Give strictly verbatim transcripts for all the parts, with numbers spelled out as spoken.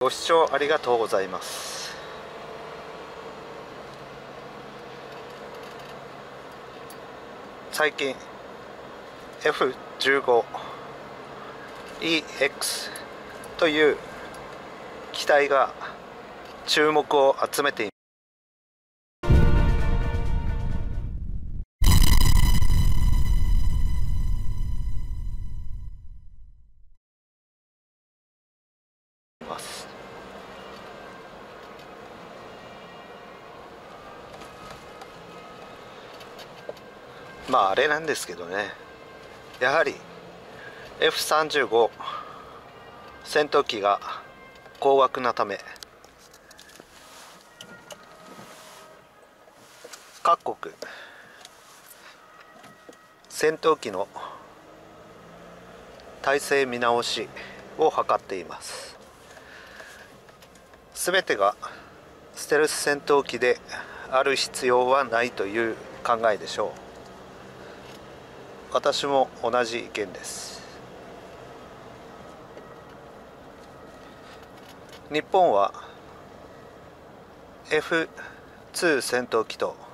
ご視聴ありがとうございます。最近 エフじゅうごイーエックス という機体が注目を集めています。まああれなんですけどね、やはり エフさんじゅうご 戦闘機が高額なため、各国戦闘機の体制見直しを図っています。すべてがステルス戦闘機である必要はないという考えでしょう。私も同じ意見です。日本は エフツー 戦闘機と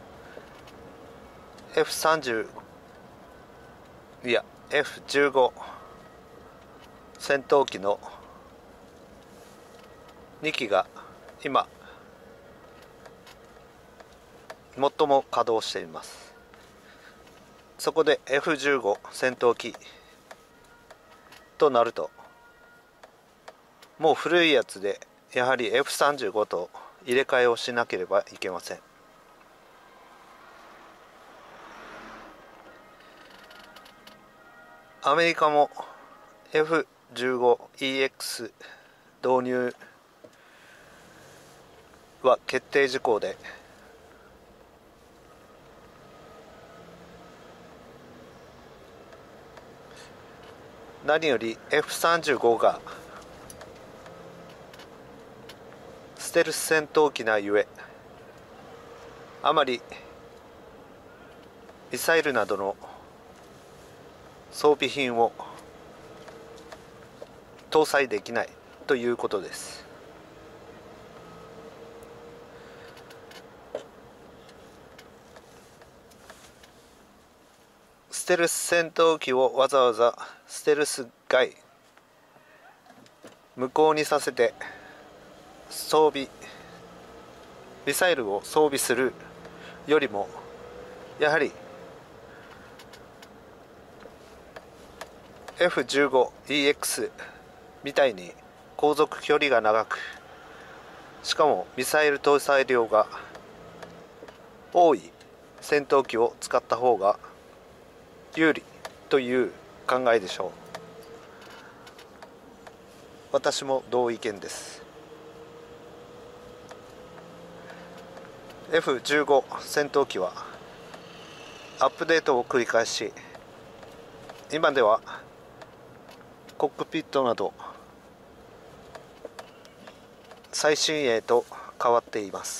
エフさんじゅう いや エフじゅうご 戦闘機のにきが今最も稼働しています。そこで エフじゅうご 戦闘機となると、もう古いやつでやはり エフさんじゅうご と入れ替えをしなければいけません。アメリカも エフじゅうごイーエックス 導入は決定事項で、何より エフさんじゅうご がステルス戦闘機なゆえ、あまりミサイルなどの装備品を搭載できないということです。ステルス戦闘機をわざわざステルス外無効にさせて装備ミサイルを装備するよりも、やはり エフじゅうごイーエックス みたいに航続距離が長く、しかもミサイル搭載量が多い戦闘機を使った方が有利という考えでしょう。私も同意見です。 エフじゅうご 戦闘機はアップデートを繰り返し、今ではコックピットなど最新鋭と変わっています。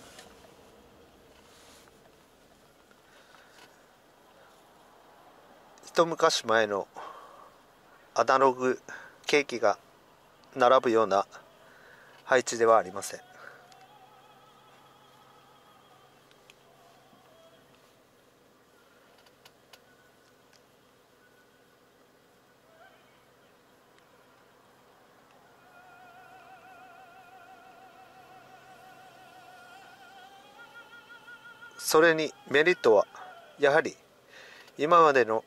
一昔前のアナログ計器が並ぶような配置ではありません。それにメリットはやはり今までの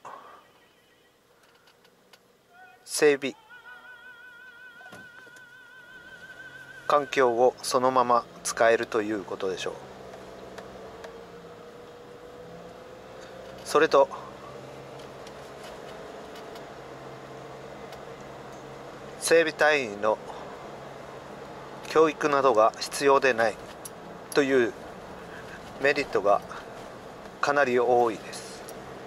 整備環境をそのまま使えるということでしょう。それと整備隊員の教育などが必要でないというメリットがかなり多いです。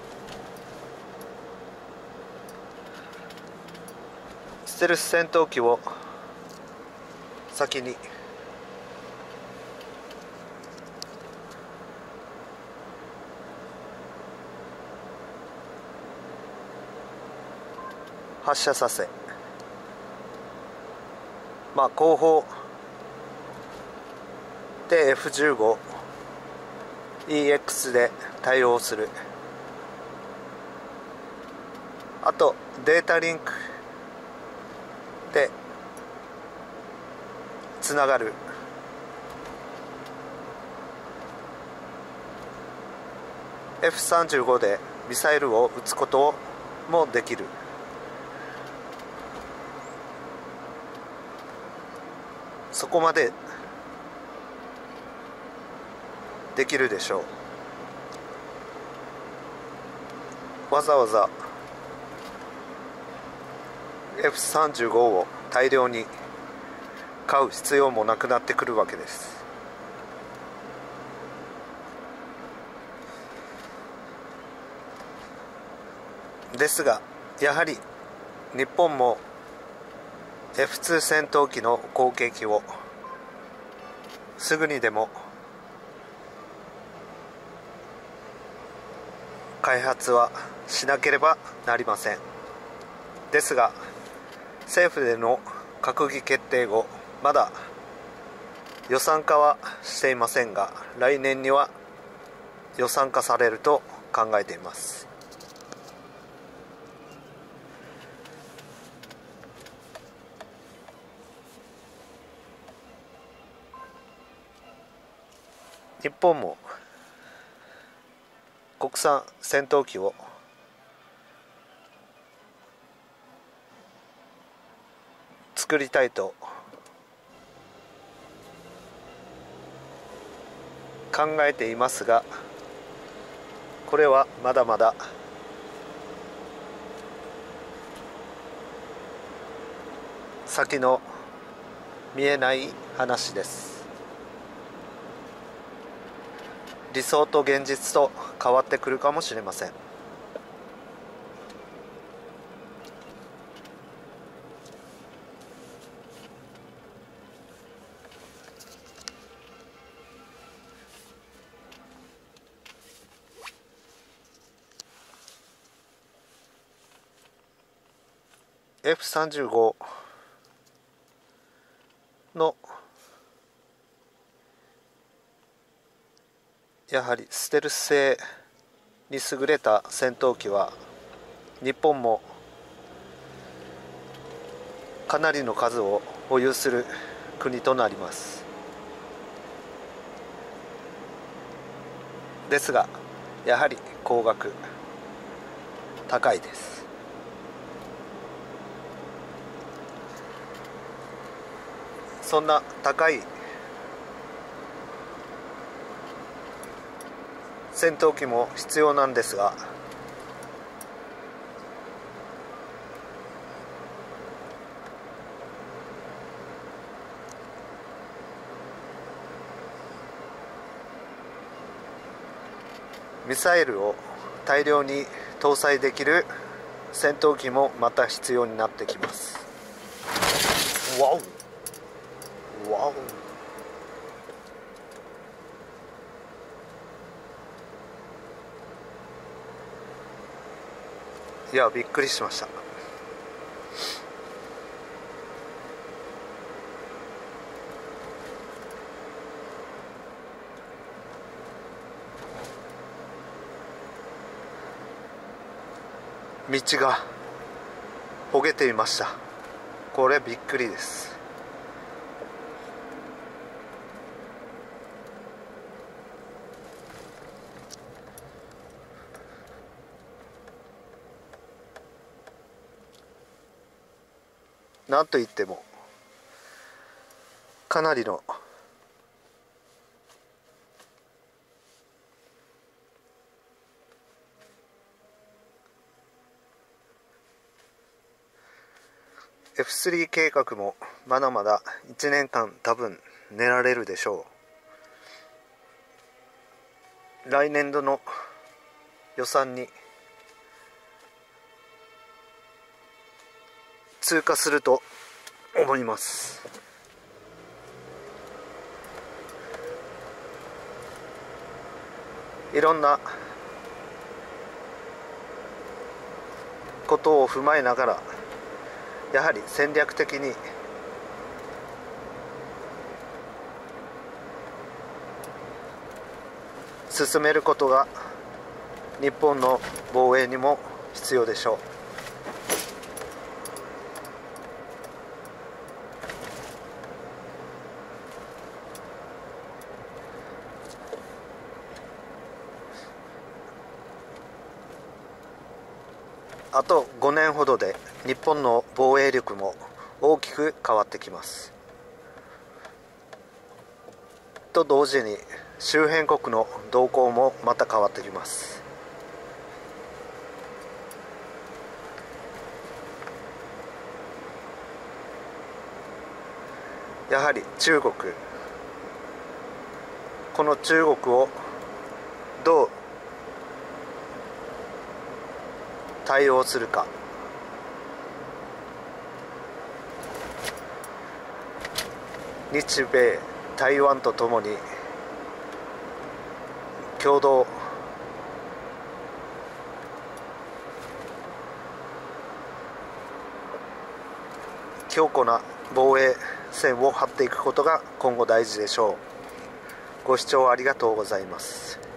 ステルス戦闘機を先に発射させ、 まあ後方で エフじゅうごイーエックス で対応する、あとデータリンクでつながるエフさんじゅうご でミサイルを撃つこともできる。そこまでできるでしょう。わざわざ エフさんじゅうご を大量に買う必要もなくなってくるわけです。ですがやはり日本も エフツー 戦闘機の後継機をすぐにでも開発はしなければなりません。ですが政府での閣議決定後まだ予算化はしていませんが、来年には予算化されると考えています。日本も国産戦闘機を作りたいと考えていますが、これはまだまだ先の見えない話です。理想と現実と変わってくるかもしれません。エフさんじゅうご のやはりステルス性に優れた戦闘機は日本もかなりの数を保有する国となります。ですがやはり高額高いです。そんな高い戦闘機も必要なんですが、ミサイルを大量に搭載できる戦闘機もまた必要になってきます。わおわおいやびっくりしました。道が焦げていました。これびっくりです。なんといってもかなりのエフスリー 計画もまだまだいちねんかん多分練られるでしょう。来年度の予算に通過すると思います。いろんなことを踏まえながらやはり戦略的に進めることが日本の防衛にも必要でしょう。あとごねんほどで日本の防衛力も大きく変わってきます。と同時に周辺国の動向もまた変わってきます。やはり中国、この中国をどう対応するか、日米台湾とともに共同強固な防衛線を張っていくことが今後大事でしょう。ご視聴ありがとうございます。